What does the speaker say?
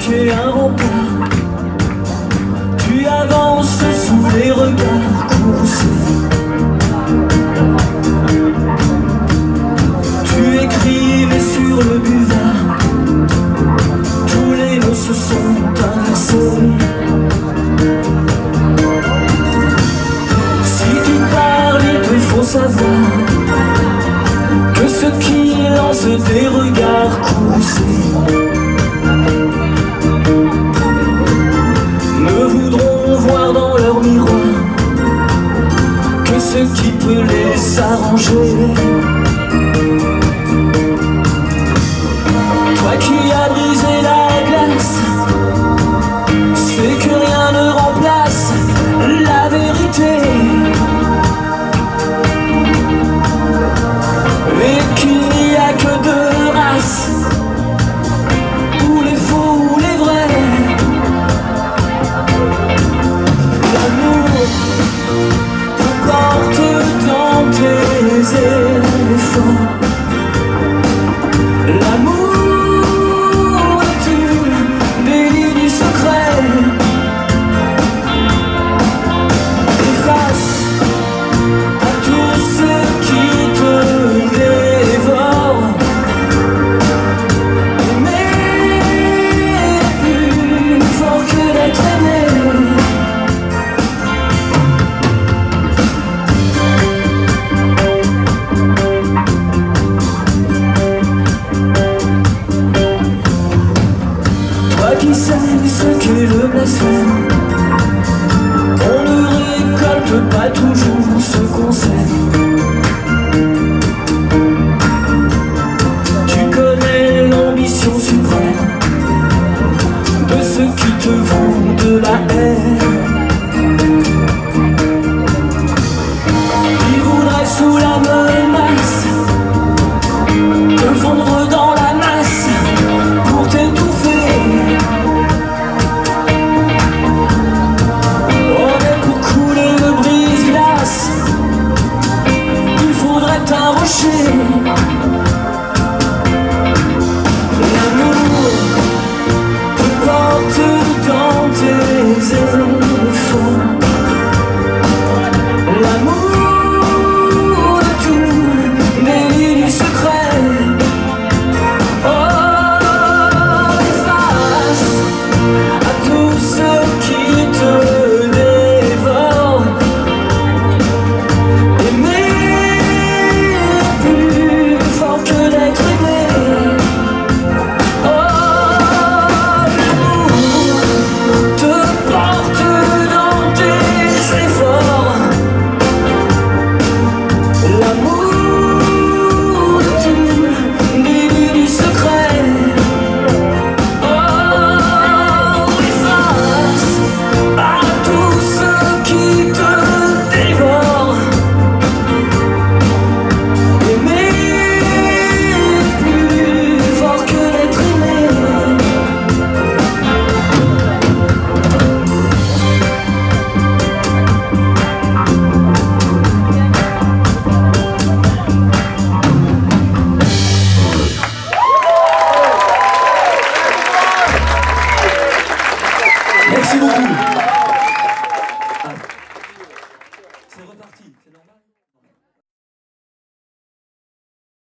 est un rempart. Tu avances sous les regards courroucés. Tu écrivais sur le buvard, tous les mots se sont inversés. Si tu parles, il te faut savoir que ceux qui lancent des regards courroucés ne voudront voir dans leur miroir que ce qui peut les arranger. Toi qui as brisé la glace, c'est que rien ne remplace la vérité, et qu'il n'y a que deux races, ou les faux ou les vrais. L'amour te porte dans tes efforts. L'amour est une délie du secret. Et face à tous ceux qui te dévorent, aimer est plus fort que d'être aimé. Toi qui sais ce qu'est le blasphème, on ne récolte pas toujours ce qu'on sème. Tu connais l'ambition suprême de ceux qui te vouent de la haine. Ils voudraient sous la menace te fondre dans la masse pour t'étouffer. Oh, mais pour couler le brise-glace, il faudrait un rocher. L'amour te porte dans tes efforts. L'amour de tout délie du secret. Oh, et face à tous ceux qui te dévorent, aimer est plus fort que d'être aimé. Oh, l'amour te porte dans tes efforts. L'amour de tout délie du secret. Oh, et face à tous ceux qui te dévorent, aimer est plus fort que d'être aimé. Merci beaucoup. C'est reparti, c'est normal.